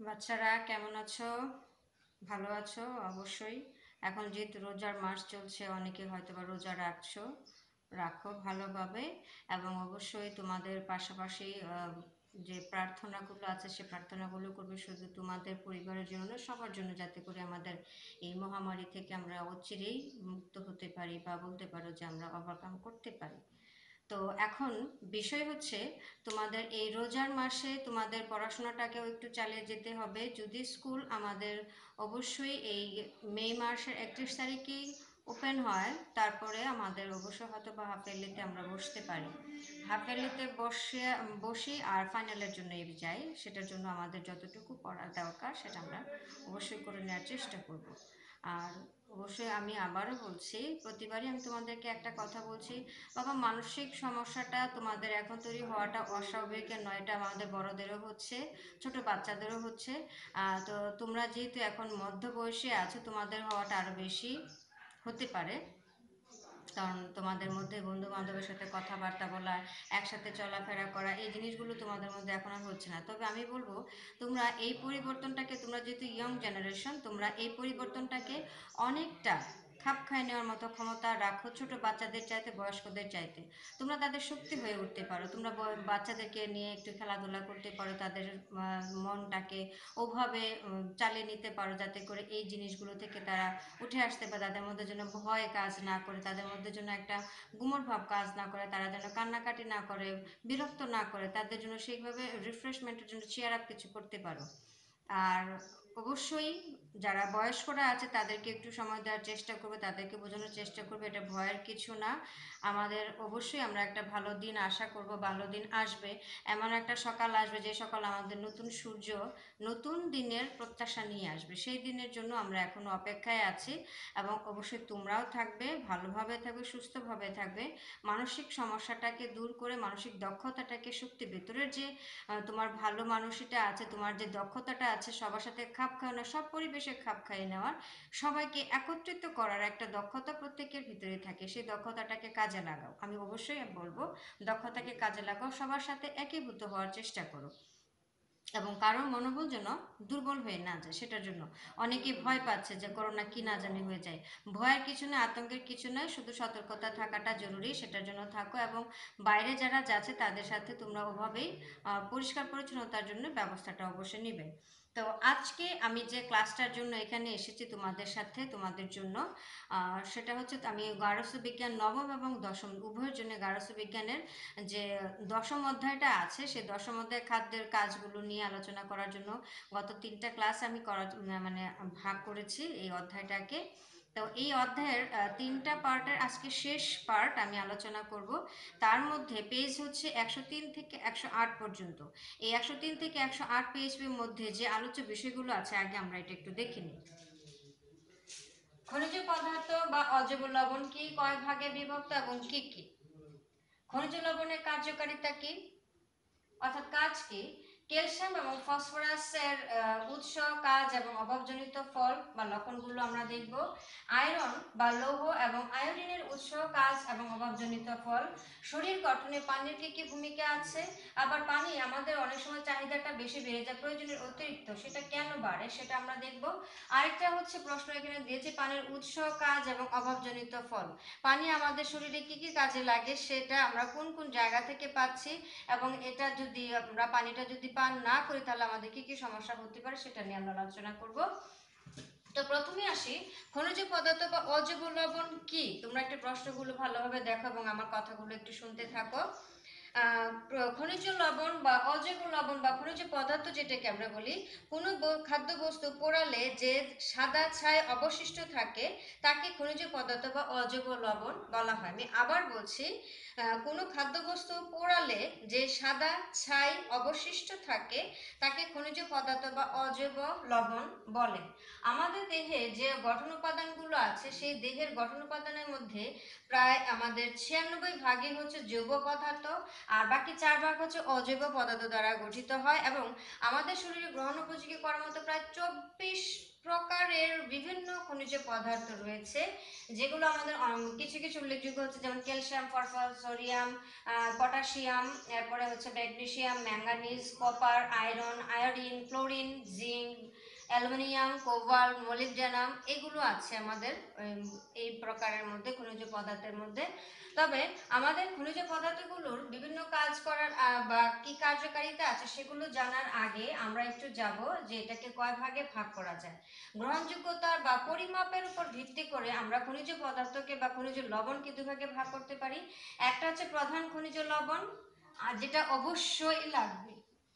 বাচ্চারা কেমন আছো? ভালো আছো? অবশ্যই। এখন যেহেতু রোজার মাস চলছে, অনেকে হয়তোবা রোজা রাখছো, রাখো ভালোভাবে। এবং অবশ্যই তোমাদের পাশাপাশি যে প্রার্থনাগুলো আছে সে প্রার্থনাগুলো করবে শুধু তোমাদের পরিবারের জন্য না, সবার জন্য, যাতে করে আমাদের এই মহামারী থেকে আমরা অচিরেই মুক্ত হতে পারি, বা বলতে পারো যে আমরা ওভারকাম করতে পারি। তো এখন বিষয় হচ্ছে, তোমাদের এই রোজার মাসে তোমাদের পড়াশোনাটাকেও একটু চালিয়ে যেতে হবে। যদি স্কুল আমাদের অবশ্যই এই মে মাসের 31 তারিখেই ওপেন হয়, তারপরে আমাদের অবশ্যই হয়তো বা হাফ ইয়ারলিতে আমরা বসতে পারি। হাফ ইয়ারলিতে বসি আর ফাইনালের জন্য যাই, সেটার জন্য আমাদের যতটুকু পড়া দরকার সেটা আমরা অবশ্যই করে নেওয়ার চেষ্টা করব। আর অবশ্যই আমি আবারও বলছি, প্রতিবারই আমি তোমাদেরকে একটা কথা বলছি, বাবা, মানসিক সমস্যাটা তোমাদের এখন তৈরি হওয়াটা অস্বাভাবিক নয়, এটা আমাদের বড়দেরও হচ্ছে, ছোট বাচ্চাদেরও হচ্ছে। তো তোমরা যেহেতু এখন মধ্য বয়সে আছো, তোমাদের হওয়াটা আরো বেশি হতে পারে। কারণ তোমাদের মধ্যে বন্ধু বান্ধবের সাথে কথাবার্তা বলা, একসাথে চলাফেরা করা, এই জিনিসগুলো তোমাদের মধ্যে এখন আর হচ্ছে না। তবে আমি বলবো, তোমরা এই পরিবর্তনটাকে, তোমরা যেহেতু ইয়ং জেনারেশন, তোমরা এই পরিবর্তনটাকে অনেকটা খাপ খাইয়ে নেওয়ার মতো ক্ষমতা রাখো, ছোট বাচ্চাদের চাইতে, বয়স্কদের চাইতে। তোমরা তাদের শক্তি হয়ে উঠতে পারো। তোমরা বাচ্চাদেরকে নিয়ে একটু খেলাধুলা করতে পারো, তাদের মনটাকে ওভাবে চালিয়ে নিতে পারো, যাতে করে এই জিনিসগুলো থেকে তারা উঠে আসতে পারে। তাদের মধ্যে যেন ভয় কাজ না করে, তাদের মধ্যে যেন একটা গুমর ভাব কাজ না করে, তারা যেন কান্নাকাটি না করে, বিরক্ত না করে, তাদের জন্য সেইভাবে রিফ্রেশমেন্টের জন্য চেয়ার আপ কিছু করতে পারো। আর অবশ্যই যারা বয়স্করা আছে তাদেরকে একটু সময় দেওয়ার চেষ্টা করবে, তাদেরকে বোঝানোর চেষ্টা করবে এটা ভয়ের কিছু না। আমাদের অবশ্যই আমরা একটা ভালো দিন আশা করব, ভালো দিন আসবে, এমন একটা সকাল আসবে যে সকাল আমাদের নতুন সূর্য, নতুন দিনের প্রত্যাশা নিয়ে আসবে। সেই দিনের জন্য আমরা এখনো অপেক্ষায় আছি। এবং অবশ্যই তোমরাও থাকবে, ভালোভাবে থাকবে, সুস্থভাবে থাকবে, মানসিক সমস্যাটাকে দূর করে, মানসিক দক্ষতাটাকে, শক্তি, ভেতরের যে তোমার ভালো মানুষটা আছে, তোমার যে দক্ষতাটা আছে সবার সাথে খাপ খাওয়ানো, সব পরিবেশে খাপ খাইয়ে নেওয়ার, সবাইকে একত্রিত করার একটা দক্ষতা প্রত্যেকের ভিতরে থাকে, সেই দক্ষতাটাকে কাজে লাগাও। আমি অবশ্যই বলবো, দক্ষতাকে কাজে লাগাও, সবার সাথে একীভূত হওয়ার চেষ্টা করো, এবং কারোর মনোবল যেন দুর্বল হয়ে না যায়। সেটার জন্য অনেকে ভয় পাচ্ছে যে করোনা কি না জানি হয়ে যায়। ভয়ের কিছু না, আতঙ্কের কিছু নয়, শুধু সতর্কতা থাকাটা জরুরি, সেটার জন্য থাকো। এবং বাইরে যারা যাচ্ছে তাদের সাথে তোমরা ওভাবেই পরিষ্কার পরিচ্ছন্নতার জন্য ব্যবস্থাটা অবশ্যই নিবে। তো আজকে আমি যে ক্লাসটার জন্য এখানে এসেছি তোমাদের সাথে, তোমাদের জন্য, সেটা হচ্ছে, আমি গার্হস্থ্য বিজ্ঞান নবম এবং দশম উভয়ের জন্য গার্হস্থ্য বিজ্ঞানের যে দশম অধ্যায়টা আছে, সেই দশম অধ্যায় খাদ্যের কাজগুলো নিয়ে আলোচনা করার জন্য গত 3টা ক্লাস আমি মানে ভাগ করেছি এই অধ্যায়টাকে। তো এই অধ্যায়ের 3টা পার্টের আজকে শেষ পার্ট আমি আলোচনা করব। তার মধ্যে পেজ হচ্ছে 103 থেকে 108 পর্যন্ত। এই 103 থেকে 108 পেজের মধ্যে যে আলোচ্য বিষয়গুলো আছে, আগে আমরা এটা একটু দেখে নিই। খনিজ পদার্থ বা অজৈব লবণ কি, কয় ভাগে বিভক্ত এবং কি কি? খনিজ লবণের কার্যকারিতা কি, অর্থাৎ কাজ কি? ক্যালসিয়াম এবং ফসফরাসের উৎস, কাজ এবং অভাবজনিত ফল বা লক্ষণগুলো আমরা দেখব। আয়রন বা লৌহ এবং আয়োডিনের উৎস, কাজ এবং অভাবজনিত ফল। শরীর গঠনে পানির কি কি ভূমিকা আছে, আবার পানি আমাদের অনেক সময় চাহিদাটা বেশি বেড়ে যায়, প্রয়োজনের অতিরিক্ত, সেটা কেন বাড়ে সেটা আমরা দেখব। আরেকটা হচ্ছে প্রশ্ন এখানে দিয়েছে, পানির উৎস, কাজ এবং অভাবজনিত ফল। পানি আমাদের শরীরে কি কি কাজে লাগে, সেটা আমরা কোন কোন জায়গা থেকে পাচ্ছি, এবং এটা যদি আমরা পানিটা যদি পান না করি তাহলে আমাদের কি কি সমস্যা হতে পারে, সেটা নিয়ে আমরা আলোচনা করব। তো প্রথমে আসি, খনিজ পদার্থ বা অজৈব লবণ কি। তোমরা একটা প্রশ্নগুলো ভালোভাবে দেখো এবং আমার কথাগুলো একটু শুনতে থাকো। খনিজ লবণ বা অজৈব লবণ বা খনিজ পদার্থ যেটাকে আমরা বলি, কোনো খাদ্যবস্তু পোড়ালে যে সাদা ছাই অবশিষ্ট থাকে তাকে খনিজ পদার্থ বা অজৈব লবণ বলা হয়। আমি আবার বলছি, কোনো খাদ্যবস্তু পোড়ালে যে সাদা ছাই অবশিষ্ট থাকে তাকে খনিজ পদার্থ বা অজৈব লবণ বলে। আমাদের দেহে যে গঠন উপাদানগুলো আছে, সেই দেহের গঠন উপাদানের মধ্যে প্রায় আমাদের 96 ভাগই হচ্ছে জৈব পদার্থ, আর বাকি 4 ভাগ হচ্ছে অজৈব পদার্থ দ্বারা গঠিত হয়, এবং আমাদের শরীরে গ্রহণ উপযোগী করার মতো প্রায় 24 প্রকারের বিভিন্ন খনিজ পদার্থ রয়েছে, যেগুলো আমাদের কিছু কিছু উল্লেখযোগ্য হচ্ছে, যেমন ক্যালসিয়াম, ফসফরাস, সোডিয়াম, পটাশিয়াম, এরপরে হচ্ছে magnesium, manganese, copper, iron, iodine, chlorine, zinc, aluminium, cobalt, molybdenum, এগুলো আছে আমাদের এই প্রকারের মধ্যে, খনিজ পদার্থের মধ্যে। তবে আমাদের খনিজ পদার্থগুলোর বিভিন্ন কাজ করার বা কি কার্যকারিতা আছে সেগুলো জানার আগে আমরা একটু যাব যে এটাকে কয় ভাগে ভাগ করা যায়। গ্রহণযোগ্যতা বা পরিমাপের উপর ভিত্তি করে আমরা খনিজ পদার্থকে বা খনিজ লবণকে দুই ভাগে ভাগ করতে পারি। একটা হচ্ছে প্রধান খনিজ লবণ, আর যেটা অবশ্যই লাগবে,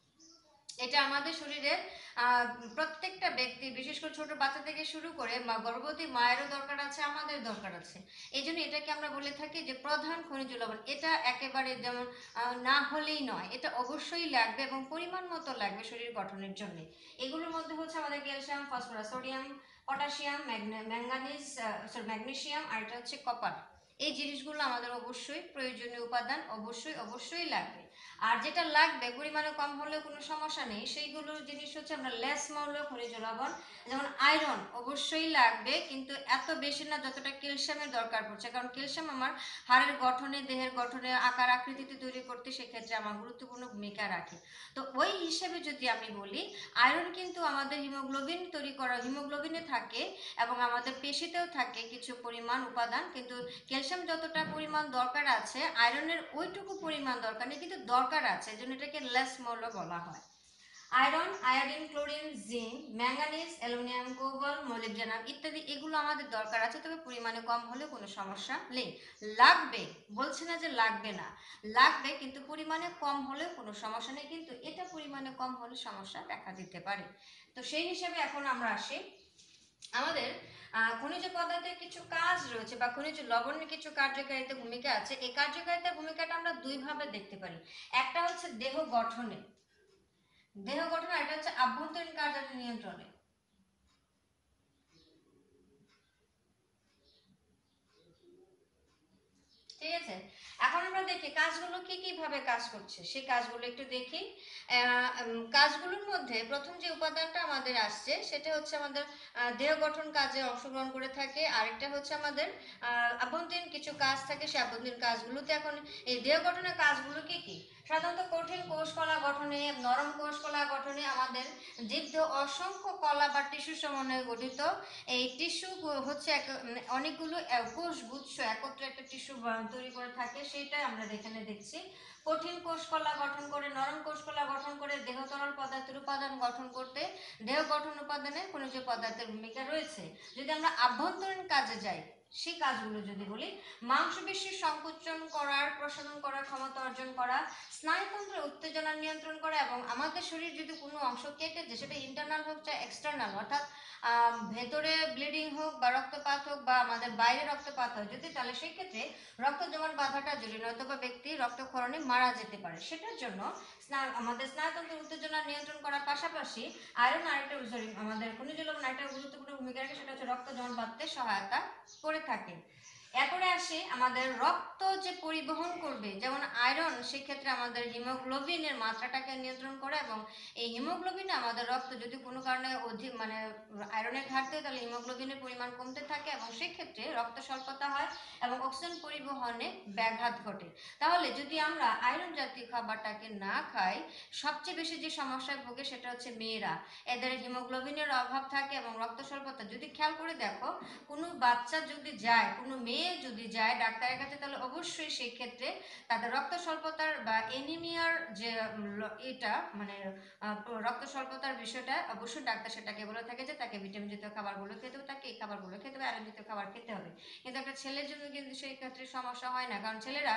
এটা আমাদের শরীরের প্রত্যেকটা ব্যক্তি, বিশেষ করে ছোট বাচ্চা থেকে শুরু করে গর্ভবতী মায়েরও দরকার আছে, আমাদের দরকার আছে। এই জন্য এটাকে আমরা বলে থাকি যে প্রধান খনিজ লবণ। এটা একেবারে যেমন না হলেই নয়, এটা অবশ্যই লাগবে এবং পরিমাণ মতো লাগবে শরীর গঠনের জন্য। এগুলোর মধ্যে হচ্ছে আমাদের calcium, phosphorus, sodium, potassium, manganese, magnesium, আর এটা হচ্ছে কপার। এই জিনিসগুলো আমাদের অবশ্যই প্রয়োজনীয় উপাদান, অবশ্যই অবশ্যই লাগবে। আর যেটা লাগবে পরিমাণে কম হলেও কোনো সমস্যা নেই, সেইগুলো জিনিস হচ্ছে আমরা লেস মৌল খনিজ লবণ। যেমন আয়রন অবশ্যই লাগবে, কিন্তু এত বেশি না যতটা ক্যালসিয়ামের দরকার পড়ছে, কারণ ক্যালসিয়াম আমার হাড়ের গঠনে, দেহের গঠনে, আকার আকৃতিতে তৈরি করতে সেক্ষেত্রে আমার গুরুত্বপূর্ণ ভূমিকা রাখে। তো ওই হিসেবে যদি আমি বলি, আয়রন কিন্তু আমাদের হিমোগ্লোবিন তৈরি করা, হিমোগ্লোবিনে থাকে এবং আমাদের পেশিতেও থাকে কিছু পরিমাণ উপাদান, কিন্তু ক্যালসিয়াম যতটা পরিমাণ দরকার আছে আয়রনের ওইটুকু পরিমাণ দরকার নেই, কিন্তু দরকার আছে, এই জন্য এটাকে লেস মৌল বলা হয়। Iron, iodine, chlorine, zinc, manganese, aluminium, cobalt, molybdenum ইত্যাদি, এগুলো আমাদের দরকার আছে, তবে পরিমাণে কম হলে কোনো সমস্যা নেই। লাগবে, বলছি না যে লাগবে না, লাগবে, কিন্তু পরিমাণে কম হলে কোনো সমস্যা নেই, কিন্তু এটা পরিমাণে কম হলে সমস্যা দেখা দিতে পারে। তো সেই হিসেবে এখন আমরা আসি আমাদের খনিজ পদার্থের কিছু কাজ রয়েছে বা খনিজ লবণের কিছু কার্যকারিতা ভূমিকা আছে। এই কার্যকারিতার ভূমিকাটা আমরা দুই ভাবে দেখতে পারি। একটা হচ্ছে দেহ গঠনে, দেহ গঠন, আর এটা হচ্ছে আভ্যন্তরীণ কার্যালয় নিয়ন্ত্রণে। ঠিক আছে, এখন আমরা দেখি কাজগুলো কি কি ভাবে কাজ করছে, সেই কাজগুলো একটু দেখি। কাজগুলোর মধ্যে প্রথম যে উপাদানটা আমাদের আসছে সেটা হচ্ছে আমাদের দেহ গঠন কাজে অংশগ্রহণ করে থাকে। আরেকটা হচ্ছে আমাদের আভ্যন্তরীণ কিছু কাজ থাকে, সেই আভ্যন্তরীণ কাজগুলোতে এখন এই দেহ গঠনের কাজগুলো কি কি? সাধারণত কঠিন কোষ কলা গঠনে, নরম কোষ কলা গঠনে আমাদের জীবদেহ অসংখ্য কলা বা টিস্যু সমন্বয়ে গঠিত। এই টিস্যু হচ্ছে অনেকগুলো কোষ গুচ্ছ একত্রে একটা টিস্যু তৈরি করে থাকে, সেটাই আমরা এখানে দেখছি। কঠিন কোষ কলা গঠন করে, নরম কোষ কলা গঠন করে, দেহ তরল পদার্থের উপাদান গঠন করতে দেহ গঠন উপাদানে খনিজ পদার্থের ভূমিকা রয়েছে। যদি আমরা আভ্যন্তরীণ কাজে যাই, সেই কাজগুলো যদি বলি, মাংসপেশির সংকোচন করার, প্রসারণ করার ক্ষমতা অর্জন করা, স্নায়ুতন্ত্রের উত্তেজনা নিয়ন্ত্রণ করা, এবং আমাদের শরীর যদি কোনো অংশ কেটে যায়, সেটা ইন্টারনাল হোক চাই এক্সটার্নাল, অর্থাৎ ভেতরে ব্লিডিং হোক বা রক্তপাত হোক বা আমাদের বাইরে রক্তপাত হয় যদি, তাহলে সেই ক্ষেত্রে রক্ত জমাট বাঁধাটা জরুরি, নয়তো বা ব্যক্তি রক্তক্ষরণে মারা যেতে পারে। সেটার জন্য আমাদের স্নায়ুতন্ত্রের উত্তেজনা নিয়ন্ত্রণ করার পাশাপাশি আয়রন আরেকটা, সরি, আমাদের খনিজ লবণ আরেকটা গুরুত্বপূর্ণ ভূমিকা রাখে, সেটা হচ্ছে রক্ত জমাট বাঁধতে সহায়তা করে থাকে। এরপরে আসি আমাদের রক্ত যে পরিবহন করবে, যেমন আয়রন সেক্ষেত্রে আমাদের হিমোগ্লোবিনের মাত্রাটাকে নিয়ন্ত্রণ করে, এবং এই হিমোগ্লোবিন আমাদের রক্ত যদি কোনো কারণে অধিক মানে আয়রনের ঘাটতি হয়, তাহলে হিমোগ্লোবিনের পরিমাণ কমতে থাকে এবং সেক্ষেত্রে রক্ত স্বল্পতা হয় এবং অক্সিজেন পরিবহনে ব্যাঘাত ঘটে। তাহলে যদি আমরা আয়রন জাতীয় খাবারটাকে না খাই, সবচেয়ে বেশি যে সমস্যায় ভোগে সেটা হচ্ছে মেয়েরা। এদের হিমোগ্লোবিনের অভাব থাকে এবং রক্ত স্বল্পতা, যদি খেয়াল করে দেখো, কোনো বাচ্চা যদি যায়, কোনো মেয়ে যদি যায় ডাক্তারের কাছে, তাহলে অবশ্যই সেই ক্ষেত্রে তাদের রক্ত স্বল্পতার বা এনিমিয়ার যে এটা মানে রক্ত স্বল্পতার বিষয়টা, অবশ্যই ডাক্তার সেটাকে বলে থাকে যে তাকে ভিটামিন জাতীয় খাবারগুলো খেতে হবে, তাকে এই খাবারগুলো খেতে হবে, আয়রন জাতীয় খাবার খেতে হবে। কিন্তু একটা ছেলের জন্য কিন্তু সেই ক্ষেত্রে সমস্যা হয় না, কারণ ছেলেরা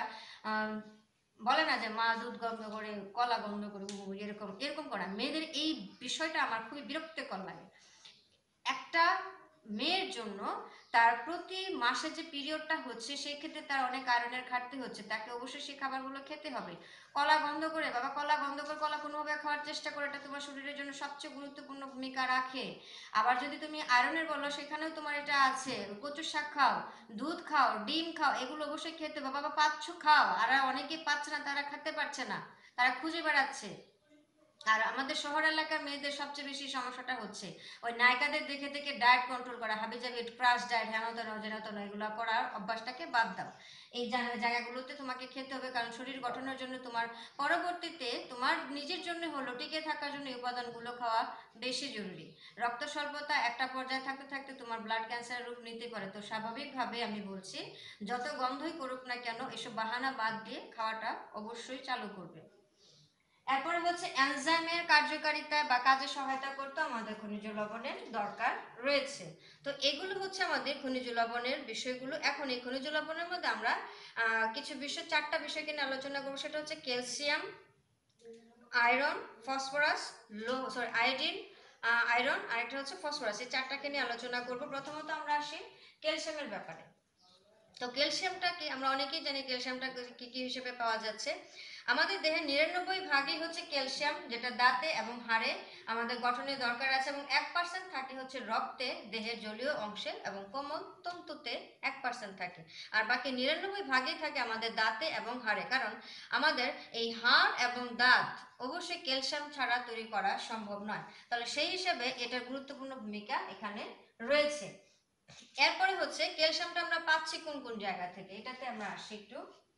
বলে না যে মা দুধ গন্ধ করে, কলা গন্ধ করে, এরকম এরকম করা। মেয়েদের এই বিষয়টা আমার খুবই বিরক্তিকর লাগে। একটা মেয়ের জন্য তার প্রতি মাসে যে পিরিয়ডটা হচ্ছে সেই ক্ষেত্রে তার অনেক আয়রনের ঘাটতি হচ্ছে, তাকে অবশ্যই সেই খাবারগুলো খেতে হবে। কলা বন্ধ করে বাবা, কলা বন্ধ করে কলা কোনোভাবে খাওয়ার চেষ্টা করো, এটা তোমার শরীরের জন্য সবচেয়ে গুরুত্বপূর্ণ ভূমিকা রাখে। আবার যদি তুমি আয়রনের বলো সেখানেও তোমার এটা আছে, কচু শাক খাও, দুধ খাও, ডিম খাও, এগুলো অবশ্যই খেতে হবে বাবা, পাচ্ছ খাও। আর অনেকেই পাচ্ছে না, তারা খেতে পারছে না, তারা খুঁজে বেড়াচ্ছে। আর আমাদের শহর এলাকার মেয়েদের সবচেয়ে বেশি সমস্যাটা হচ্ছে ওই নায়িকাদের দেখে দেখে ডায়েট কন্ট্রোল করা, হাবি জাবি ক্রাশ ডায়েট, হেন তেন যেন তেন, এগুলো করার অভ্যাসটাকে বাদ দাও। এই জায়গাগুলোতে তোমাকে খেতে হবে, কারণ শরীর গঠনের জন্য তোমার পরবর্তীতে তোমার নিজের জন্য হলো টিকে থাকার জন্য এই উপাদানগুলো খাওয়া বেশি জরুরি। রক্ত স্বল্পতা একটা পর্যায়ে থাকতে থাকতে তোমার ব্লাড ক্যান্সারের রূপ নিতে পারে, তো স্বাভাবিকভাবে আমি বলছি যত গন্ধই করুক না কেন এসব বাহানা বাদ দিয়ে খাওয়াটা অবশ্যই চালু করবে। এরপরে হচ্ছে এনজাইমের কার্যকারিতা বা কাজে সহায়তা করতে আমাদের খনিজ লবণের দরকার রয়েছে। তো এগুলো হচ্ছে আমাদের খনিজ লবণের বিষয়গুলো। এখন এই খনিজ লবণের মধ্যে আমরা কিছু বিষয়, চারটা বিষয়কে নিয়ে আলোচনা করবো। সেটা হচ্ছে calcium, iron, phosphorus, iodine, iron, আরেকটা হচ্ছে ফসফরাস, এই চারটাকে নিয়ে আলোচনা করব। প্রথমত আমরা আসি ক্যালসিয়ামের ব্যাপারে। তো ক্যালসিয়ামটাকে আমরা অনেকেই জানি ক্যালসিয়ামটা কি কি হিসেবে পাওয়া যাচ্ছে। আমাদের দেহে 99 ভাগই হচ্ছে ক্যালসিয়াম, যেটা দাঁতে এবং হাড়ে আমাদের গঠনের দরকার আছে, এবং 1% থাকে হচ্ছে রক্তে, দেহের জলীয় অংশে, এবং কোমল তন্তুতে 1% থাকে। আর বাকি 99 ভাগই থাকে আমাদের দাঁতে এবং হাড়ে, কারণ আমাদের এই হাড় এবং দাঁত অবশ্যই ক্যালসিয়াম ছাড়া তৈরি করা সম্ভব নয়। তাহলে সেই হিসেবে এটার গুরুত্বপূর্ণ ভূমিকা এখানে রয়েছে। এরপরে হচ্ছে ক্যালসিয়ামটা আমরা পাচ্ছি কোন কোন জায়গা থেকে, এটাতে আমরা আসি একটু।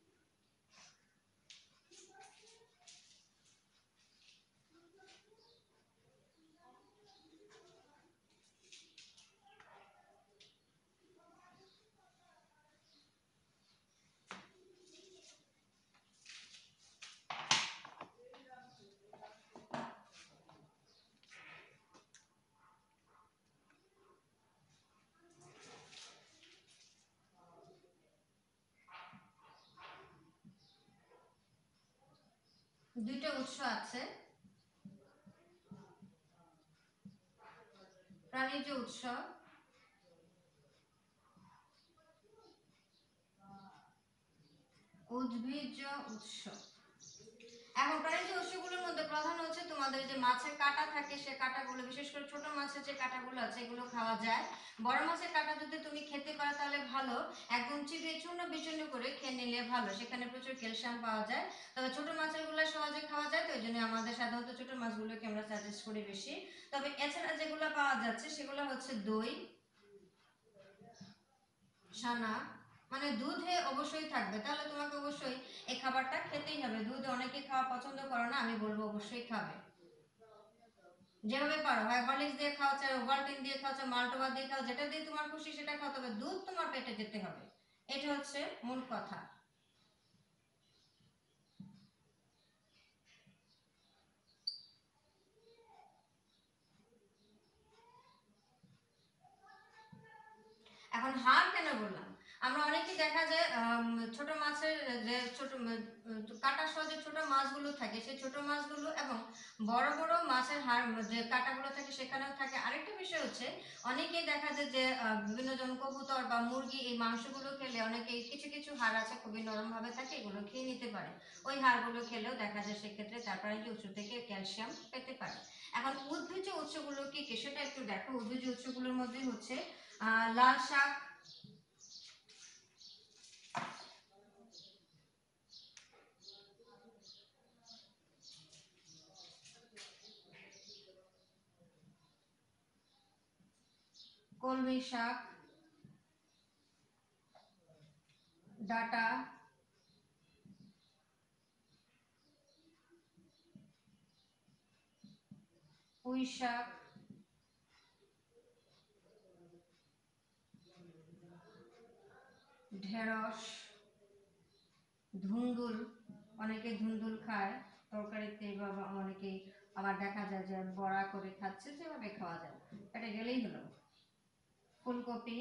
দুইটা উৎস আছে, প্রাণীজ উৎস, উদ্ভিজ্জ উৎস। এখন প্রাণীজ উৎসগুলোর মধ্যে প্রধান হচ্ছে তোমাদের যে মাছের কাঁটা থাকে, সে কাঁটাগুলো, বিশেষ করে ছোট মাছের যে কাঁটাগুলো আছে এগুলো খাওয়া যায়। বড় মাছের কাঁটা যদি তুমি খেতে পারো তাহলে ভালো, একদম চিবিয়ে চূর্ণ বিচূর্ণ করে খেয়ে নিলে ভালো, সেখানে প্রচুর ক্যালসিয়াম পাওয়া যায়। তবে ছোট মাছের গুলো সহজে খাওয়া যায়, তো এই জন্য আমাদের সাধারণত ছোট মাছগুলোকে আমরা সাজেস্ট করি বেশি। তবে এছাড়া যেগুলো পাওয়া যাচ্ছে সেগুলো হচ্ছে দই, সানা, মানে দুধে অবশ্যই থাকবে, তাহলে তোমাকে অবশ্যই এই খাবারটা খেতেই হবে। দুধ অনেকে খাওয়া পছন্দ করে না, আমি বলবো অবশ্যই খাবে। যেভাবে পারো, হয় হরলিক্স দিয়ে খাও, চাই ওভালটিন দিয়ে খাও, চাই মাল্টোবা দিয়ে খাও, যেটা দিয়ে তোমার খুশি সেটা খাও, তবে দুধ তোমার পেটে যেতে হবে, এটা হচ্ছে মূল কথা। এখন হাড় কেন বললাম, আমরা অনেকে দেখা যায় ছোট মাছের যে ছোট কাটা সহ যে ছোট মাছগুলো থাকে, সেই ছোট মাছগুলো এবং বড় বড় মাছের হাড় যে কাটাগুলো থাকে সেখানেও থাকে। আরেকটা বিষয় হচ্ছে অনেকেই দেখা যায় যে বিভিন্ন জন কবুতর বা মুরগি এই মাংসগুলো খেলে অনেকেই কিছু কিছু হাড় আছে খুবই নরম ভাবে থাকে, এগুলো খেয়ে নিতে পারে। ওই হাড়গুলো খেলেও দেখা যায় সেক্ষেত্রে তারপরে কি উৎস থেকে ক্যালসিয়াম পেতে পারে। এখন উদ্ভিজ্জ উৎসগুলো কি কি সেটা একটু দেখো। উদ্ভিজ্জ উৎসগুলোর মধ্যে হচ্ছে লাল শাক, কলমি শাক, ডাটা, পুঁই শাক, ঢেঁড়স, ধুন্দুল, অনেকে ধুন্দুল খায় তরকারিতে, বা অনেকেই আবার দেখা যায় যে বড়া করে খাচ্ছে, যেভাবে খাওয়া যায় এটা গেলেই হলো। ফুলকপি,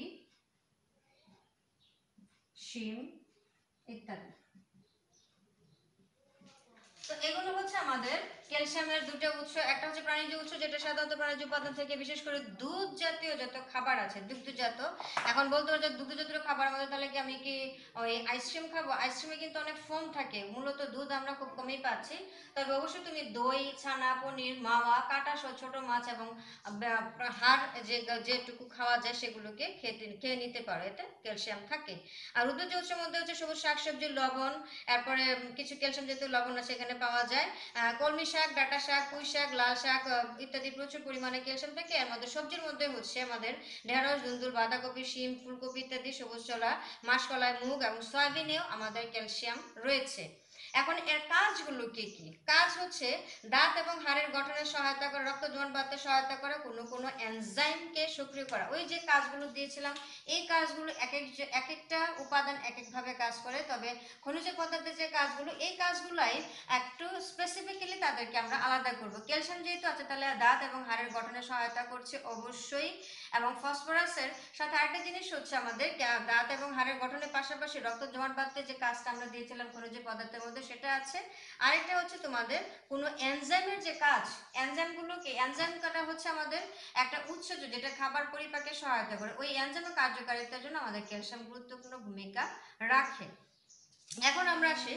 শিম ইত্যাদি। তো এগুলো হচ্ছে আমাদের ক্যালসিয়ামের দুটো উৎস, একটা হচ্ছে প্রাণীজ উৎস যেটা সাধারণত প্রাণীজ উপাদান থেকে, বিশেষ করে দুধ জাতীয় যত খাবার আছে, দুগ্ধজাত। এখন বলতে পারো যে দুগ্ধজাত খাবার আমাদের, তাহলে কি আমি কি ওই আইসক্রিম খাবো? আইসক্রিমে কিন্তু অনেক ফোম থাকে, মূলত দুধ আমরা খুব কমই পাচ্ছি। তবে অবশ্যই তুমি দই, ছানা, পনির, মাওয়া, কাটা সহ ছোট মাছ এবং হাড় যেটুকু খাওয়া যায় সেগুলোকে খেয়ে নিতে পারো, এতে ক্যালসিয়াম থাকে। আর উদ্ভিজ্জ উৎসের মধ্যে হচ্ছে সবুজ শাকসবজির লবণ, এরপরে কিছু ক্যালসিয়াম জাতীয় লবণ আছে এখানে পাওয়া যায়। কলমি শাক, ডাঁটা শাক, পুঁই শাক, লাল শাক ইত্যাদি প্রচুর পরিমাণে ক্যালসিয়াম থাকে। এর মধ্যে সবজির মধ্যে হচ্ছে আমাদের ঢেঁড়স, ধুন্দুল, বাঁধাকপি, শিম, ফুলকপি ইত্যাদি, সবুজ ছোলা, মাসকলাই, মুগ এবং সয়াবিনেও আমাদের ক্যালসিয়াম রয়েছে। এখন এর কাজগুলো কি কি? কাজ হচ্ছে দাঁত এবং হাড়ের গঠনে সহায়তা করে, রক্ত জমাট বাঁধতে সহায়তা করে, কোনো কোনো এনজাইমকে সক্রিয় করা। ওই যে কাজগুলো দিয়েছিলাম, এই কাজগুলো এক একটা উপাদান এক একভাবে কাজ করে। তবে খনিজ পদার্থের যে কাজগুলো, এই কাজগুলাই একটু স্পেসিফিক্যালি তাদেরকে আমরা আলাদা করব। ক্যালসিয়াম যেহেতু আছে, তাহলে দাঁত এবং হাড়ের গঠনে সহায়তা করছে অবশ্যই। এবং ফসফরাসের সাথে আরেকটা জিনিস হচ্ছে আমাদের দাঁত এবং হাড়ের গঠনের পাশাপাশি রক্ত জমাট বাঁধতে যে কাজটা আমরা দিয়েছিলাম খনিজ পদার্থের মধ্যে, সেটা আছে। আরেকটা হচ্ছে তোমাদের কোনো এনজাইমের যে কাজ, এনজাইমগুলোকে, এনজাইম কাটা হচ্ছে আমাদের একটা উৎসেচ যেটা খাবার পরিপাকে সহায়তা করে। ওই এনজাইমের কার্যকারিতার জন্য আমাদের ক্যালসিয়াম গুরুত্বপূর্ণ ভূমিকা রাখে। এখন আমরা আসি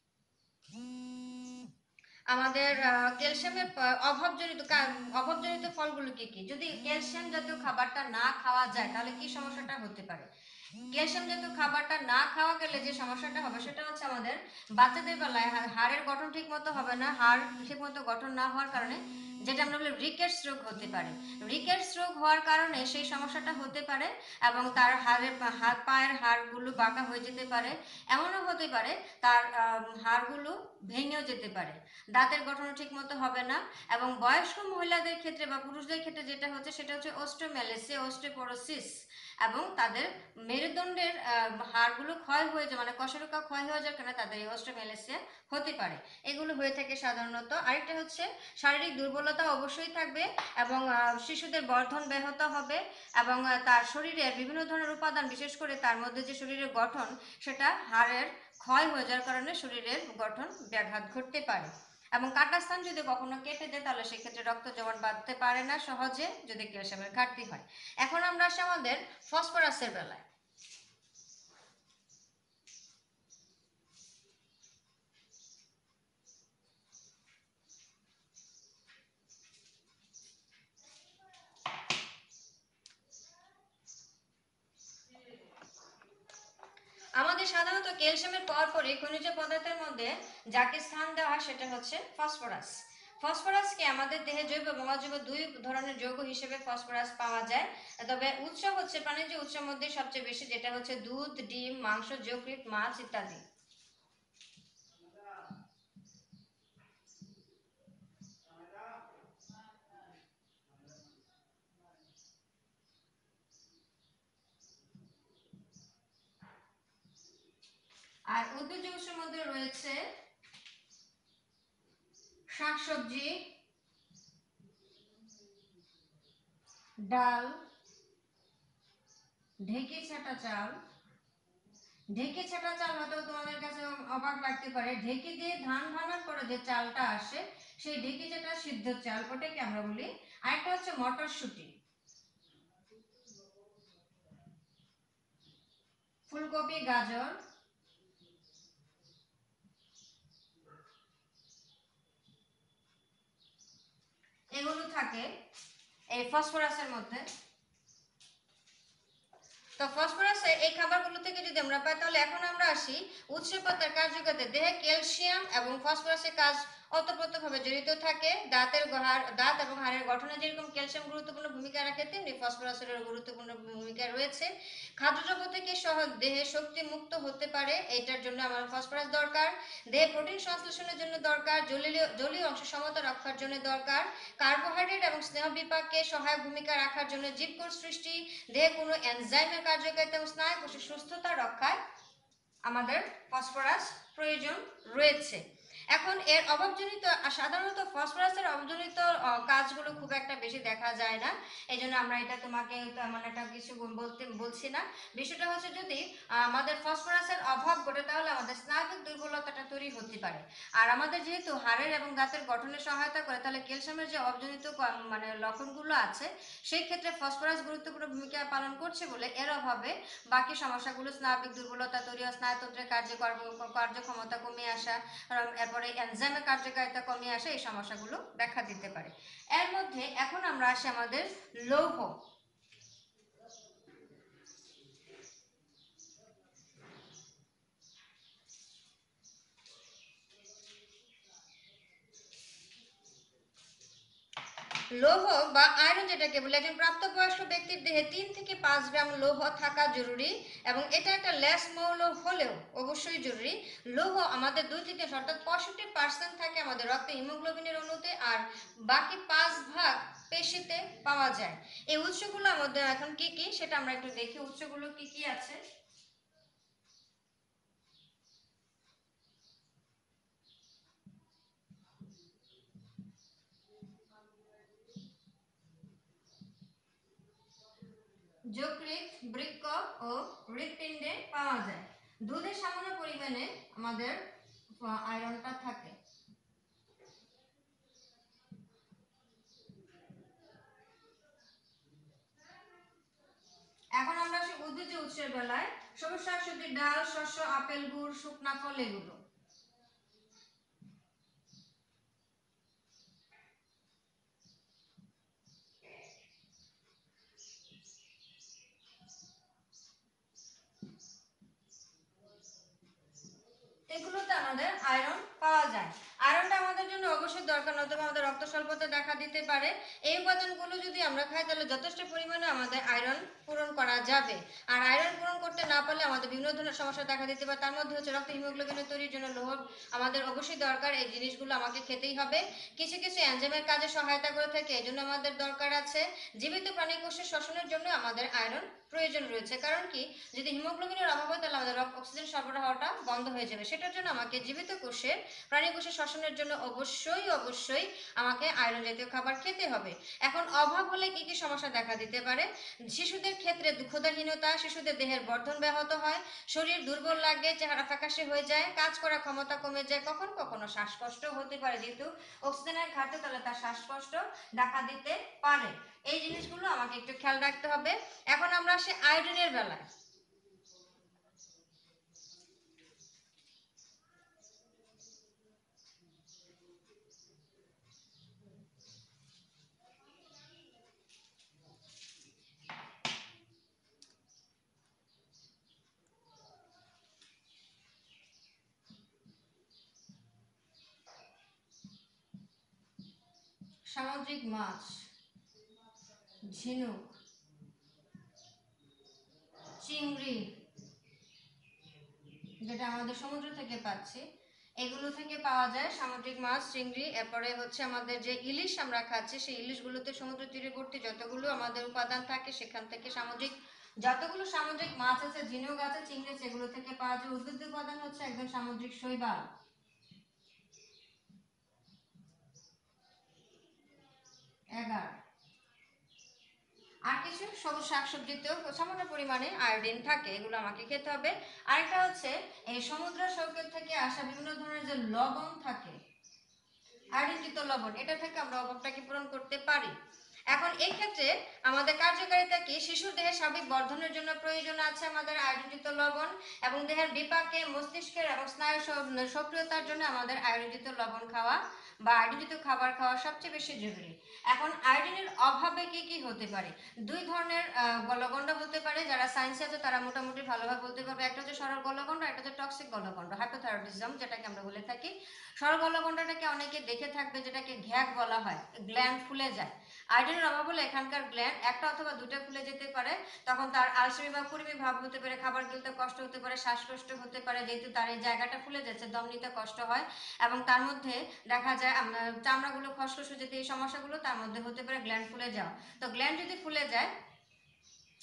আমাদের ক্যালসিয়ামের অভাবজনিত ফলগুলো কি কি। যদি ক্যালসিয়াম জাতীয় খাবারটা না খাওয়া যায়, তাহলে কি সমস্যাটা হতে পারে? ক্যালসিয়াম জাতীয় খাবারটা না খাওয়া গেলে যে সমস্যাটা হবে সেটা হচ্ছে আমাদের বাচ্চাদের বেলায় হাড়ের গঠন ঠিক মতো হবে না। হাড় ঠিক মতো গঠন না হওয়ার কারণে যেটা আমরা বলি রিকেটস রোগ হতে পারে। রিকেটস রোগ হওয়ার কারণে সেই সমস্যাটা হতে পারে এবং তার হাত পায়ের হাড়গুলো বাঁকা হয়ে যেতে পারে। এমনও হতে পারে তার হাড়গুলো ভেঙেও যেতে পারে, দাঁতের গঠন ঠিক মতো হবে না। এবং বয়স্ক মহিলাদের ক্ষেত্রে বা পুরুষদের ক্ষেত্রে যেটা হচ্ছে সেটা হচ্ছে অস্টিওমেলাসিয়া, অস্টিওপোরোসিস, এবং তাদের মেরুদণ্ডের হাড়গুলো ক্ষয় হয়ে যায়, মানে কশেরুকা ক্ষয় হয়ে যাওয়ার কারণে তাদের এই অস্টিওমেলাসিয়া হতে পারে। এগুলো হয়ে থাকে সাধারণত। আরেকটা হচ্ছে শারীরিক দুর্বলতা অবশ্যই থাকবে এবং শিশুদের বর্ধন ব্যাহত হবে এবং তার শরীরের বিভিন্ন ধরনের উপাদান, বিশেষ করে তার মধ্যে যে শরীরের গঠন, সেটা হাড়ের ক্ষয় হয়ে যাওয়ার কারণে শরীরের গঠন ব্যাঘাত ঘটতে পারে। এবং কাটা স্থান যদি কখনো কেটে দেয়, তাহলে সেক্ষেত্রে রক্ত জমাট বাঁধতে পারে না সহজে, যদি ক্যালসিয়ামের ঘাটতি হয়। এখন আমরা আসি আমাদের ফসফরাসের বেলায়। আমাদের সাধারণত ক্যালসিয়ামের পরপরই খনিজ পদার্থের মধ্যে যাকে স্থান দেওয়া হয় সেটা হচ্ছে ফসফরাস। ফসফরাসকে আমাদের দেহে জৈব এবং অজৈব দুই ধরনের যৌগ হিসেবে ফসফরাস পাওয়া যায়। তবে উৎস হচ্ছে প্রাণীজ উৎসের মধ্যে সবচেয়ে বেশি, যেটা হচ্ছে দুধ, ডিম, মাংস, যকৃৎ, মাছ ইত্যাদি। আর উদ্ভিজ্জ উৎসের মধ্যে রয়েছে শাকসবজি, ডাল, ঢেঁকি ছাঁটা চাল। ঢেঁকি ছাঁটা চাল হয়তো তোমাদের কাছে অবাক লাগতে পারে। ঢেঁকি দিয়ে ধান ভাঙার পরে যে চালটা আসে, সেই ঢেঁকি ছাঁটা সিদ্ধ চাল, ওটাকে আমরা বলি। আরেকটা হচ্ছে মটরশুঁটি, ফুলকপি, গাজর, এগুলো থাকে এই ফসফরাসের মধ্যে। তো ফসফরাস এই খাবারগুলো থেকে যদি আমরা পাই, তাহলে এখন আমরা আসি উৎসেচকের কার্যকারিতা। দেহে ক্যালসিয়াম এবং ফসফরাসের কাজ ওতপ্রোতভাবে জড়িত থাকে। দাঁত এবং হাড়ের গঠনে যেরকম ক্যালসিয়াম গুরুত্বপূর্ণ ভূমিকা রাখে, তেমনি ফসফরাসের গুরুত্বপূর্ণ ভূমিকা রয়েছে। খাদ্যদ্রব্য থেকে দেহে শক্তি মুক্ত হতে পারে, এটার জন্য আমার ফসফরাস দরকার। দেহে প্রোটিন সংশ্লেষণের জন্য দরকার, জলীয় অংশ সমতা রক্ষার জন্য দরকার। কার্বোহাইড্রেট এবং স্নেহ বিপাকে সহায়ক ভূমিকা রাখার জন্য, জীবকোষ সৃষ্টি, দেহে কোনো এনজাইমের কার্যকারিতা এবং স্নায়ুকোষের সুস্থতা রক্ষায় আমাদের ফসফরাস প্রয়োজন রয়েছে। এখন এর অভাবজনিত সাধারণত ফসফরাসের অভাবজনিত কাজগুলো খুব একটা বেশি দেখা যায় না, এই জন্য আমরা এটা তোমাকে তেমন একটা কিছু বলছি না। বিষয়টা হচ্ছে যদি আমাদের ফসফরাসের অভাব ঘটে তাহলে আমাদের স্নায়বিক দুর্বলতাটা তৈরি হতে পারে। আর আমাদের যেহেতু হাড়ের এবং দাঁতের গঠনে সহায়তা করে, তাহলে ক্যালসিয়ামের যে অভাবজনিত মানে লক্ষণগুলো আছে সেই ক্ষেত্রে ফসফরাস গুরুত্বপূর্ণ ভূমিকা পালন করছে বলে এর অভাবে বাকি সমস্যাগুলো, স্নায়বিক দুর্বলতা তৈরি হওয়া, স্নায়ুতন্ত্রের কার্যক্ষমতা কমে আসা, এরপরে এনজাইমের কার্যকারিতা কমে আসা, এই সমস্যাগুলো দেখা দিতে পারে। এর মধ্যে এখন আমরা আসি আমাদের লৌহ। লৌহ বা আয়রন যেটাকে বলে, একজন প্রাপ্তবয়স্ক ব্যক্তির দেহে 3 থেকে 5 গ্রাম লৌহ থাকা জরুরি, এবং এটা একটা লেস মৌল হলেও অবশ্যই জরুরি। লৌহ আমাদের 2 থেকে অর্থাৎ 65% থাকে আমাদের রক্তে হিমোগ্লোবিনের অণুতে, আর বাকি 5 ভাগ পেশিতে পাওয়া যায়। এই উৎসগুলো আমাদের এখন কি কি সেটা আমরা একটু দেখি, উৎসগুলো কি কি আছে। যকৃৎ, বৃক্ক ও হৃৎপিণ্ডে পাওয়া যায়। দুধে সামান্য পরিমাণে আমাদের আয়রনটা থাকে। এখন আমরা আসি উদ্ভিজ্জ উৎসের বেলায়, সবুজ শাকসবজি, ডাল, শস্য, আপেল, গুড়, শুকনা ফল, এগুলো। এগুলোতে আমাদের আয়রন পাওয়া যায়। আয়রনটা আমাদের জন্য অবশ্যই দরকার, নয়তো আমাদের রক্ত স্বল্পতা দেখা দিতে পারে। এই উপাদানগুলো যদি আমরা খাই তাহলে যথেষ্ট পরিমাণে আমাদের আয়রন পূরণ করা যাবে। আর আয়রন পূরণ করতে না পারলে আমাদের বিভিন্ন ধরনের সমস্যা দেখা দিতে পারে। তার মধ্যে হচ্ছে রক্তে হিমোগ্লোবিনের তৈরির জন্য লৌহ আমাদের অবশ্যই দরকার, এই জিনিসগুলো আমাকে খেতেই হবে। কিছু কিছু এনজাইমের কাজে সহায়তা করে থাকে, এই জন্য আমাদের দরকার আছে। জীবিত প্রাণী কোষের শ্বসনের জন্য আমাদের আয়রন প্রয়োজন রয়েছে, কারণ কি, যদি হিমোগ্লোবিনের অভাব হয় তাহলে আমাদের অক্সিজেন সরবরাহটা বন্ধ হয়ে যাবে। সেটার জন্য আমাকে জীবিত কোষের, প্রাণী কোষের শ্বসনের জন্য অবশ্যই আমাকে আয়রন জাতীয় খাবার খেতে হবে। এখন অভাব হলে কি কি সমস্যা দেখা দিতে পারে? শিশুদের ক্ষেত্রে ক্ষুধাহীনতা, শিশুদের দেহের বর্ধন ব্যাহত হয়, শরীর দুর্বল লাগে, চেহারা ফ্যাকাশে হয়ে যায়, কাজ করার ক্ষমতা কমে যায়, কখনো শ্বাসকষ্ট হতে পারে, যেহেতু অক্সিজেনের ঘাটতি, তাহলে তার শ্বাসকষ্ট দেখা দিতে পারে। এই জিনিসগুলো আমাকে একটু খেয়াল রাখতে হবে। এখন আমরা আসি আয়োডিনের বেলায়। সামুদ্রিক মাছ, ঝিনুক, চিংড়ি, যেটা আমাদের সমুদ্র থেকে পাচ্ছি, এগুলো থেকে পাওয়া যায় সামুদ্রিক মাছ, চিংড়ি। এরপরে হচ্ছে আমাদের যে ইলিশ আমরা খাচ্ছি, সেই ইলিশগুলোতে সমুদ্র তীরবর্তী যতগুলো আমাদের উপাদান থাকে সেখান থেকে যতগুলো সামুদ্রিক মাছ আছে, ঝিনুক আছে, চিংড়ি আছে, এগুলো থেকে পাওয়া যায়। উদ্ভিদ উপাদান হচ্ছে একদম সামুদ্রিক শৈবাল, এগার। আর কিছু সবুজ শাকসবজিতেও সামান্য পরিমাণে আয়োডিন থাকে, এগুলো আমাকে খেতে হবে। আরেকটা হচ্ছে এই সমুদ্র সৈকত থেকে আসা বিভিন্ন ধরনের যে লবণ থাকে, আয়োডিনযুক্ত লবণ, এটা থেকে আমরা অভাবটাকে পূরণ করতে পারি। এখন এই ক্ষেত্রে আমাদের কার্যকারিতা কি? শিশুর দেহের স্বাভাবিক বর্ধনের জন্য প্রয়োজন আছে আমাদের আয়োডিনযুক্ত লবণ, এবং দেহের বিপাকে, মস্তিষ্কের এবং স্নায়ু সক্রিয়তার জন্য আমাদের আয়োডিনযুক্ত লবণ খাওয়া বা আয়োডিনযুক্ত খাবার খাওয়া সবচেয়ে বেশি জরুরি। এখন আয়োডিনের অভাবে কি কি হতে পারে? 2 ধরনের গলগণ্ড হতে পারে, যারা সায়েন্সে আছে তারা মোটামুটি ভালোভাবে বলতে পারবে। একটা হচ্ছে সরল গলগণ্ড, একটা হচ্ছে টক্সিক গলগণ্ড, হাইপোথাইরয়েডিজম যেটাকে আমরা বলে থাকি। সরল গলগণ্ডটাকে অনেকে দেখে থাকবে, যেটাকে ঘ্যাগ বলা হয়, গ্ল্যান্ড ফুলে যায়। আয়োডিনের অভাব হলে এখানকার গ্ল্যান্ড একটা অথবা দুটো ফুলে যেতে পারে, তখন তার আলসেমি বা কুড়মি ভাব হতে পারে, খাবার গিলতে কষ্ট হতে পারে, শ্বাসকষ্ট হতে পারে, যেহেতু তার এই জায়গাটা ফুলে যাচ্ছে, দম নিতে কষ্ট হয়। এবং তার মধ্যে দেখা যায় চামড়াগুলো খসখসে যেতে, এই সমস্যাগুলো তার মধ্যে হতে পারে গ্ল্যান্ড ফুলে যাওয়া। তো গ্ল্যান্ড যদি ফুলে যায়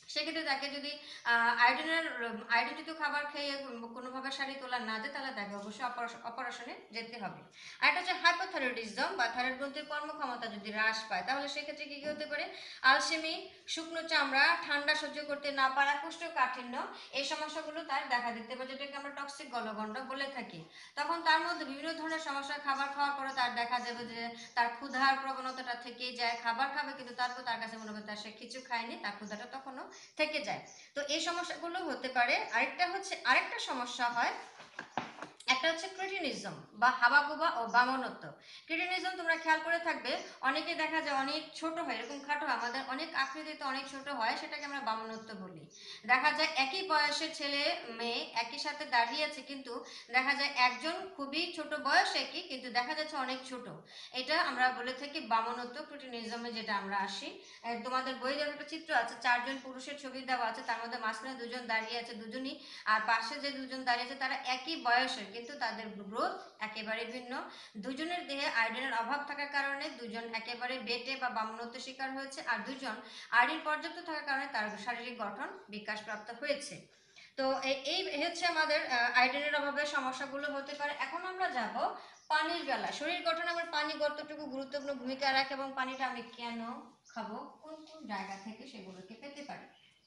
সেক্ষেত্রে তাকে যদি আয়োডিনযুক্ত খাবার খেয়ে কোনোভাবে শারীরিক তোলা না যায়, তাহলে তাকে অবশ্যই অপারেশনে যেতে হবে। আরেকটা হচ্ছে হাইপোথাইরয়েডিজম বা থাইরয়েড গ্রন্থির কর্মক্ষমতা যদি হ্রাস পায়, তাহলে সেক্ষেত্রে কি কি হতে পারে? আলসেমি, শুকনো চামড়া, ঠান্ডা সহ্য করতে না পারা, কোষ্ঠকাঠিন্য, এই সমস্যাগুলো তার দেখা দিতে পারে, যেটাকে আমরা টক্সিক গলগণ্ড বলে থাকি। তখন তার মধ্যে বিভিন্ন ধরনের সমস্যা, খাবার খাওয়ার পরে তার দেখা যাবে যে তার ক্ষুধার প্রবণতাটা থেকেই যায়, খাবার খাবে কিন্তু তারপর তার কাছে মনে হবে তার সে কিছু খায়নি, তার ক্ষুধাটা তখনও থেকে যায়। তো এই সমস্যাগুলো হতে পারে। আরেকটা সমস্যা হয়, একটা হচ্ছে ক্রিটিনিজম বা হাবাগোবা ও বামনত্ব। ক্রিটিনিজম তোমরা খেয়াল করে থাকবে, অনেকে দেখা যায় অনেক ছোট হয়, এরকম খাটো হয়, আমাদের অনেক আকৃতিতে অনেক ছোট হয়, সেটাকে আমরা বামনত্ব বলি। দেখা যায় একই বয়সের ছেলে মেয়ে একই সাথে দাঁড়িয়ে আছে, কিন্তু দেখা যায় একজন খুবই ছোট বয়স একই, কিন্তু দেখা যাচ্ছে অনেক ছোট। এটা আমরা বলে থাকি বামনত্ব, ক্রিটিনিজমে যেটা আমরা আসি। তোমাদের বইয়ে একটা চিত্র আছে, চারজন পুরুষের ছবি দেওয়া আছে, তার মধ্যে মাঝখানে দুজন দাঁড়িয়ে আছে, দুজনই, আর পাশে যে দুজন দাঁড়িয়ে আছে তারা একই বয়সের, কিন্তু তাদের গ্রোথ একেবারে ভিন্ন। দুজনের দেহে আয়োডিনের অভাব থাকার কারণে দুজন একেবারে বেটে বা বামনত্বের শিকার হয়েছে, আর দুজন আয়োডিন পর্যাপ্ত থাকার কারণে তার শারীরিক গঠন বিকাশ প্রাপ্ত হয়েছে। তো এই হচ্ছে আমাদের আয়োডিনের অভাবে সমস্যাগুলো হতে পারে। এখন আমরা যাব পানির বেলা। শরীর গঠনে আমার পানি কতটুকু গুরুত্বপূর্ণ ভূমিকা রাখে এবং পানিটা আমি কেন খাবো, কোন কোন জায়গা থেকে সেগুলোকে পেতে পারি।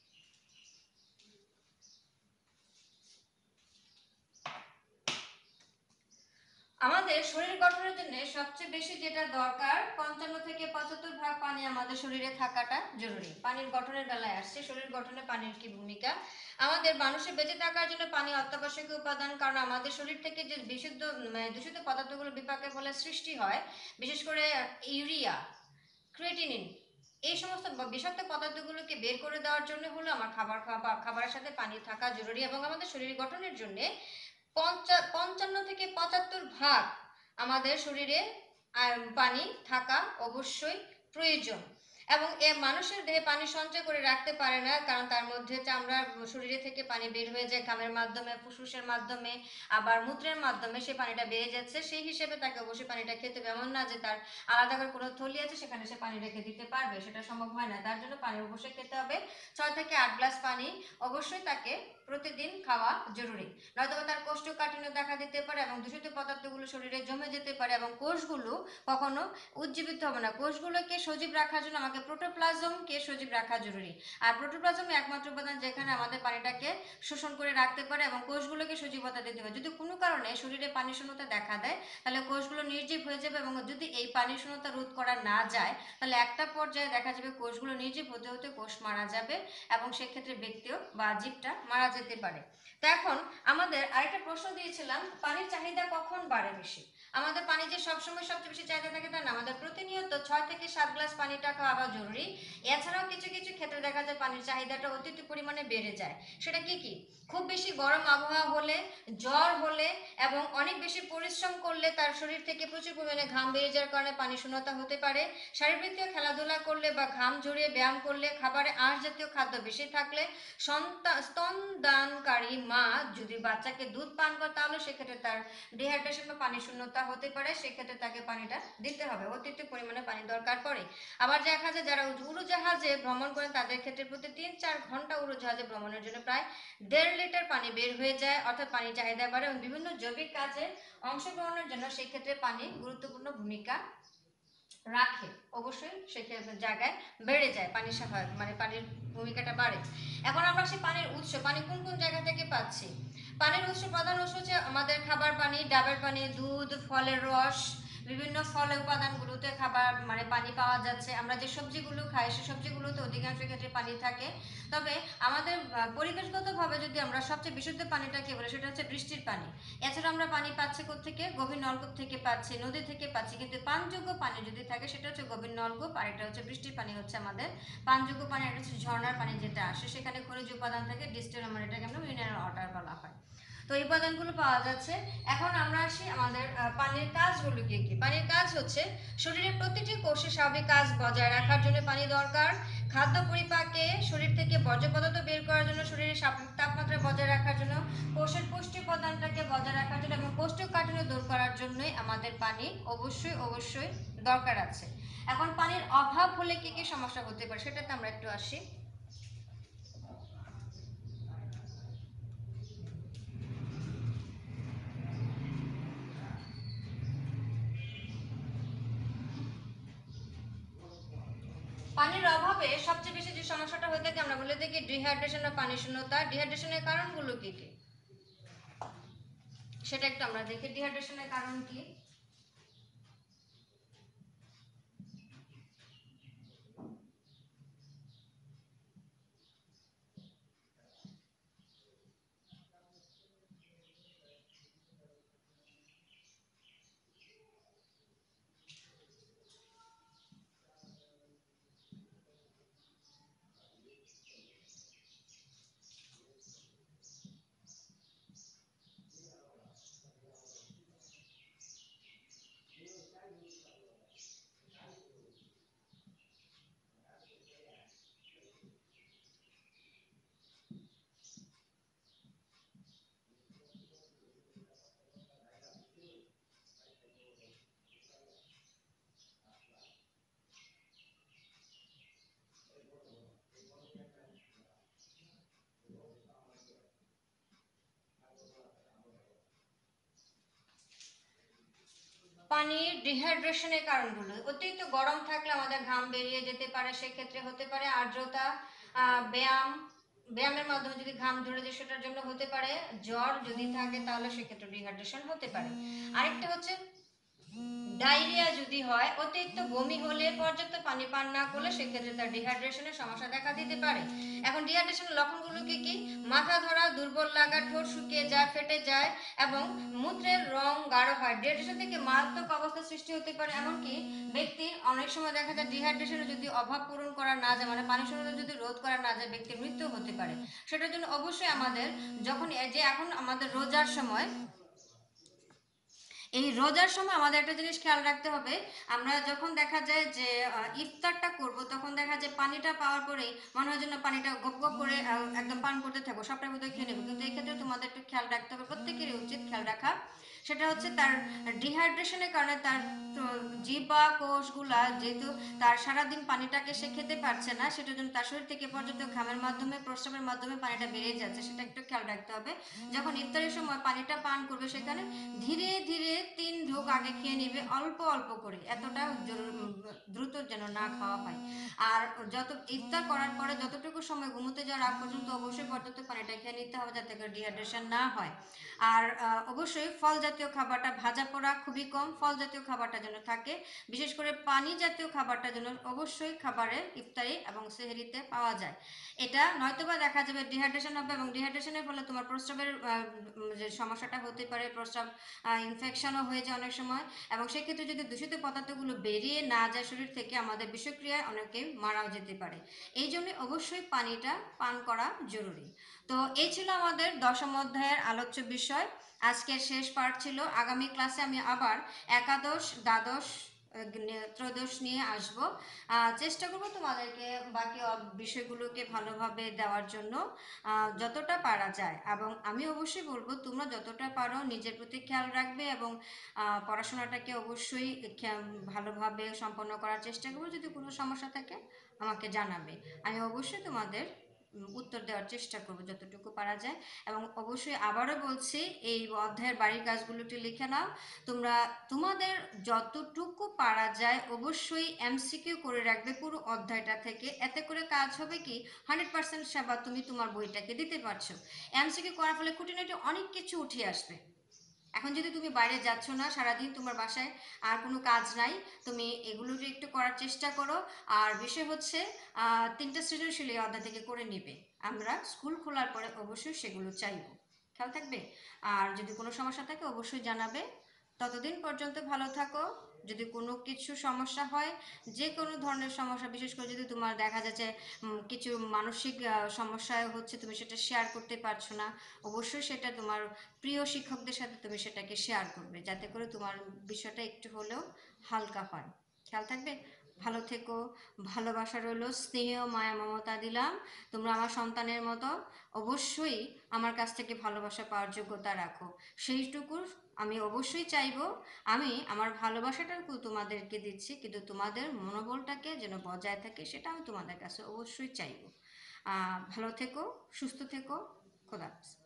আমাদের শরীর গঠনের জন্য সবচেয়ে বেশি যেটা দরকার, 55 থেকে 75 ভাগ পানি আমাদের শরীরে থাকাটা জরুরি। পানির গঠনের বেলায় আসছে, শরীর গঠনে পানির কি ভূমিকা। আমাদের মানুষের বেঁচে থাকার জন্য পানি অত্যাবশ্যকীয় উপাদান, কারণ আমাদের শরীর থেকে যে দূষিত পদার্থগুলো বিপাকের ফলে সৃষ্টি হয়, বিশেষ করে ইউরিয়া, ক্রিয়েটিনিন, এই সমস্ত বিষাক্ত পদার্থগুলোকে বের করে দেওয়ার জন্য হলো আমার খাবারের সাথে পানি থাকা জরুরি। এবং আমাদের শরীর গঠনের জন্য 55 থেকে 75 ভাগ আমাদের শরীরে পানি থাকা অবশ্যই প্রয়োজন। এবং মানুষের দেহে পানি সঞ্চয় করে রাখতে পারে না, কারণ তার মধ্যে চামড়া শরীরে থেকে পানি বের হয়ে যায় ঘামের মাধ্যমে, ফুসফুসের মাধ্যমে, আবার মূত্রের মাধ্যমে সে পানিটা বেড়ে যাচ্ছে। সেই হিসেবে তাকে অবশ্যই পানিটা খেতে হবে। এমন না যে তার আলাদা করে কোনো থলি আছে সেখানে সে পানি রেখে দিতে পারবে, সেটা সম্ভব হয় না। তার জন্য পানি অবশ্যই খেতে হবে। 6 থেকে 8 গ্লাস পানি অবশ্যই তাকে প্রতিদিন খাওয়া জরুরি, নয়তো তার কোষ্ঠকাঠিন্য দেখা দিতে পারে এবং দূষিত পদার্থগুলো শরীরে জমে যেতে পারে এবং কোষগুলো কখনো উজ্জীবিত হবে না। কোষগুলোকে সজীব রাখার জন্য আমাকে প্রোটোপ্লাজমকে সজীব রাখা জরুরি। আর প্রোটোপ্লাজম একমাত্র উপাদান যেখানে আমাদের পানিটাকে শোষণ করে রাখতে পারে এবং কোষগুলোকে সজীবতা দিতে পারে। যদি কোনো কারণে শরীরে পানি শূন্যতা দেখা দেয়, তাহলে কোষগুলো নির্জীব হয়ে যাবে এবং যদি এই পানি শূন্যতা রোধ করা না যায়, তাহলে একটা পর্যায়ে দেখা যাবে কোষগুলো নির্জীব হতে হতে কোষ মারা যাবে এবং সেক্ষেত্রে ব্যক্তিও বা জীবটা মারা যেতে পারে। তো এখন আমাদের আরেকটা প্রশ্ন দিয়েছিলাম, পানির চাহিদা কখন বাড়ে বেশি? আমাদের পানি যে সবসময় সবচেয়ে বেশি চাহিদা থাকে তা না, আমাদের প্রতিনিয়ত 6 থেকে 7 গ্লাস পানিটা খাওয়া জরুরি। এছাড়াও কিছু কিছু ক্ষেত্রে দেখা যায় পানির চাহিদাটা অতিরিক্ত পরিমাণে বেড়ে যায়। সেটা কি কি? খুব বেশি গরম আবহাওয়া হলে, জ্বর হলে এবং অনেক বেশি পরিশ্রম করলে তার শরীর থেকে প্রচুর পরিমাণে ঘাম বেরিয়ে যাওয়ার কারণে পানি শূন্যতা হতে পারে। শারীরবৃত্তীয় খেলাধুলা করলে বা ঘাম ঝরিয়ে ব্যায়াম করলে, খাবারে আঁশ জাতীয় খাদ্য বেশি থাকলে, স্তনদানকারী মা যদি বাচ্চাকে দুধ পান করে, তাহলে সেক্ষেত্রে তার ডিহাইড্রেশন বা পানি শূন্যতা হতে পারে, সেক্ষেত্রে তাকে পানিটা দিতে হবে, অতিরিক্ত পরিমাণে পানি দরকার পড়ে। আবার দেখা যায় যারা উড়োজাহাজে ভ্রমণ করেন তাদের ক্ষেত্রে প্রতি 3-4 ঘন্টা উড়োজাহাজে ভ্রমণের জন্য প্রায় 1.5 লিটার পানি বের হয়ে যায়, অর্থাৎ পানি চাহিদা বাড়ে। এবং বিভিন্ন জৈবিক কাজে অংশগ্রহণের জন্য সেক্ষেত্রে পানি গুরুত্বপূর্ণ ভূমিকা রাখে, অবশ্যই সেক্ষেত্রে জায়গায় বেড়ে যায়, পানির পানির ভূমিকাটা বাড়ে। এখন আমরা সেই পানির উৎস, পানি কোন কোন জায়গা থেকে পাচ্ছি? পানির উৎস, প্রধান উৎস হচ্ছে আমাদের খাবার পানি, ডাবের পানি, দুধ, ফলের রস, বিভিন্ন ফলের উপাদানগুলোতে পানি পাওয়া যাচ্ছে। আমরা যে সবজিগুলো খাই সেই সবজিগুলোতে অধিকাংশ ক্ষেত্রে পানি থাকে। তবে আমাদের পরিবেশগতভাবে যদি আমরা সবচেয়ে বিশুদ্ধ পানিটাকে বলি, সেটা হচ্ছে বৃষ্টির পানি। এছাড়া আমরা পানি পাচ্ছি কোত্থেকে? গভীর নলকূপ থেকে পাচ্ছি, নদী থেকে পাচ্ছি। কিন্তু পানযোগ্য পানি যদি থাকে সেটা হচ্ছে গভীর নলকূপ, আর এটা হচ্ছে বৃষ্টির পানি হচ্ছে আমাদের পানযোগ্য পানি। এটা হচ্ছে ঝর্ণার পানি যেটা আসে, সেখানে খনিজ উপাদান থাকে, ডিস্টিল, এটাকে আমরা মিনারেল ওয়াটার বলা হয়। তো এই উপাদানগুলো পাওয়া যাচ্ছে। এখন আমরা আসি আমাদের পানির কাজগুলো কি কি। পানির কাজ হচ্ছে শরীরের প্রতিটি কোষে স্বাভাবিক কাজ বজায় রাখার জন্য পানি দরকার। খাদ্য পরিপাকে, শরীর থেকে বর্জ্য পদার্থ বের করার জন্য, শরীরের স্বাভাবিক তাপমাত্রা বজায় রাখার জন্য, কোষের পুষ্টি উপাদানটাকে বজায় রাখার জন্য এবং কোষ্ঠকাঠিন্য দূর করার জন্যই আমাদের পানি অবশ্যই দরকার আছে। এখন পানির অভাব হলে কি কি সমস্যা হতে পারে সেটাতে আমরা একটু আসি। পানির অভাবে সবচেয়ে বেশি যে সমস্যাটা হয়ে থাকে আমরা বলে থাকি ডিহাইড্রেশন বা পানি শূন্যতা। ডিহাইড্রেশনের কারণগুলো কি কি সেটা একটু আমরা দেখি। ডিহাইড্রেশনের কারণ কি? পানির ডিহাইড্রেশনের কারণগুলো: অতিরিক্ত গরম থাকলে আমাদের ঘাম বেরিয়ে যেতে পারে, সেক্ষেত্রে হতে পারে আর্দ্রতা, ব্যায়ামের মাধ্যমে যদি ঘাম ঝরে যায় সেটার জন্য হতে পারে, জ্বর যদি থাকে তাহলে সেক্ষেত্রে ডিহাইড্রেশন হতে পারে। আরেকটা হচ্ছে ডায়রিয়া যদি হয়, অতিরিক্ত বমি হলে, পর্যাপ্ত পানি পান না করলে সেক্ষেত্রে তার ডিহাইড্রেশনের সমস্যা দেখা দিতে পারে। এখন ডিহাইড্রেশনের লক্ষণগুলো কি কি? মাথা ধরা, দুর্বল লাগা, ঠোঁট শুকিয়ে যায়, ফেটে যায় এবং মূত্রের রং গাঢ় হয়। ডিহাইড্রেশন থেকে মারাত্মক অবস্থা সৃষ্টি হতে পারে। এমনকি ব্যক্তির অনেক সময় দেখা যায় ডিহাইড্রেশনে যদি অভাব পূরণ করা না যায়, মানে পানি শূন্যতা যদি রোধ করা না যায়, ব্যক্তির মৃত্যু হতে পারে। সেটার জন্য অবশ্যই আমাদের যখন এখন আমাদের রোজার সময়, এই রোজার সময় আমাদের একটা জিনিস খেয়াল রাখতে হবে। আমরা যখন দেখা যায় যে ইফতারটা করব, তখন দেখা যায় পানিটা পাওয়ার পরেই মনে হয় যেন পানিটা গপ গপ করে একদম পান করতে থাকবো, সবটার মধ্যে খেয়ে নেবো। কিন্তু এই ক্ষেত্রে তোমাদের একটু খেয়াল রাখতে হবে, প্রত্যেকেরই উচিত খেয়াল রাখা। সেটা হচ্ছে তার ডিহাইড্রেশনের কারণে তার জিহ্বা কোষগুলা যেহেতু তার সারাদিন পানিটাকে সে খেতে পারছে না, সেটার জন্য তার শরীর থেকে পর্যাপ্ত ঘামের মাধ্যমে, প্রস্রাবের মাধ্যমে পানিটা বেরিয়ে যাচ্ছে, সেটা একটু খেয়াল রাখতে হবে। যখন ইফতারের সময় পানিটা পান করবে, সেখানে ধীরে ধীরে 3 ঢোক আগে খেয়ে নেবে, অল্প অল্প করে, এতটা দ্রুত যেন না খাওয়া হয়। আর যত ইফতার করার পরে যতটুকু সময় ঘুমোতে যাওয়ার আগ পর্যন্ত অবশ্যই পর্যাপ্ত পানিটা খেয়ে নিতে হবে, যাতে করে ডিহাইড্রেশন না হয়। আর অবশ্যই ফল জাতীয় খাবারটা, ভাজা পোড়া খুবই কম, ফল জাতীয় খাবারটা যেন থাকে। বিশেষ করে পানি জাতীয় খাবারটা যেন অবশ্যই খাবারে, ইফতারি এবং সেহরিতে পাওয়া যায়। এটা নয়তোবা দেখা যাবে ডিহাইড্রেশন হবে, এবং ডিহাইড্রেশনের ফলে তোমার প্রস্রাবের যে সমস্যাটা হতে পারে, প্রস্রাব ইনফেকশনও হয়ে যায় অনেক সময়। এবং সেক্ষেত্রে যদি দূষিত পদার্থগুলো বেরিয়ে না যায় শরীর থেকে, আমাদের বিষক্রিয়ায় অনেকে মারাও যেতে পারে। এই জন্য অবশ্যই পানিটা পান করা জরুরি। তো এই ছিল আমাদের 10ম অধ্যায়ের আলোচ্য বিষয়। আজকের শেষ পার্ট ছিল। আগামী ক্লাসে আমি আবার একাদশ, দ্বাদশ, ত্রয়োদশ নিয়ে আসব। চেষ্টা করব তোমাদেরকে বাকি বিষয়গুলোকে ভালোভাবে দেওয়ার জন্য, যতটা পারা যায়। এবং আমি অবশ্যই বলবো তোমরা যতটা পারো নিজের প্রতি খেয়াল রাখবে, এবং পড়াশোনাটাকে অবশ্যই ভালোভাবে সম্পন্ন করার চেষ্টা করবো। যদি কোনো সমস্যা থাকে আমাকে জানাবে, আমি অবশ্যই তোমাদের উত্তর দেওয়ার চেষ্টা করব যতটুকু পারা যায়। এবং অবশ্যই আবারও বলছি, এই অধ্যায়ের বাড়ির কাজগুলো একটু লিখে নাও। তোমরা তোমাদের যতটুকু পারা যায় অবশ্যই এমসিকিউ করে রাখবে পুরো অধ্যায়টা থেকে। এতে করে কাজ হবে কি, 100% সেবা তুমি তোমার বইটাকে দিতে পারছো। এমসিকিউ করার ফলে খুঁটিনাটি অনেক কিছু উঠে আসবে। এখন যদি তুমি বাইরে যাচ্ছ না, সারাদিন তোমার বাসায় আর কোনো কাজ নাই, তুমি এগুলোকে একটু করার চেষ্টা করো। আর বিষয় হচ্ছে 3টা সৃজনশীল এই অধ্যায় থেকে করে নিবে। আমরা স্কুল খোলার পরে অবশ্যই সেগুলো চাইবো, খেয়াল থাকবে। আর যদি কোনো সমস্যা থাকে অবশ্যই জানাবে। ততদিন পর্যন্ত ভালো থাকো। যদি কোনো কিছু সমস্যা হয়, যে কোনো ধরনের সমস্যা, বিশেষ করে যদি তোমার দেখা যাচ্ছে কিছু মানসিক সমস্যায় হচ্ছে, তুমি সেটা শেয়ার করতে পারছো না, অবশ্যই সেটা তোমার প্রিয় শিক্ষকদের সাথে তুমি সেটাকে শেয়ার করবে, যাতে করে তোমার বিষয়টা একটু হলেও হালকা হয়। খেয়াল থাকবে। ভালো থেকো। ভালোবাসা রইল, স্নেহ, মায়া, মমতা দিলাম। তোমরা আমার সন্তানের মতো। অবশ্যই আমার কাছ থেকে ভালোবাসা পাওয়ার যোগ্যতা রাখো, সেইটুকু আমি অবশ্যই চাইবো। আমি আমার ভালোবাসাটাকে তোমাদেরকে দিচ্ছি, কিন্তু তোমাদের মনোবলটাকে যেন বজায় থাকে সেটা আমি তোমাদের কাছে অবশ্যই চাইবো। ভালো থেকো, সুস্থ থেকো। খোদা হাফেজ।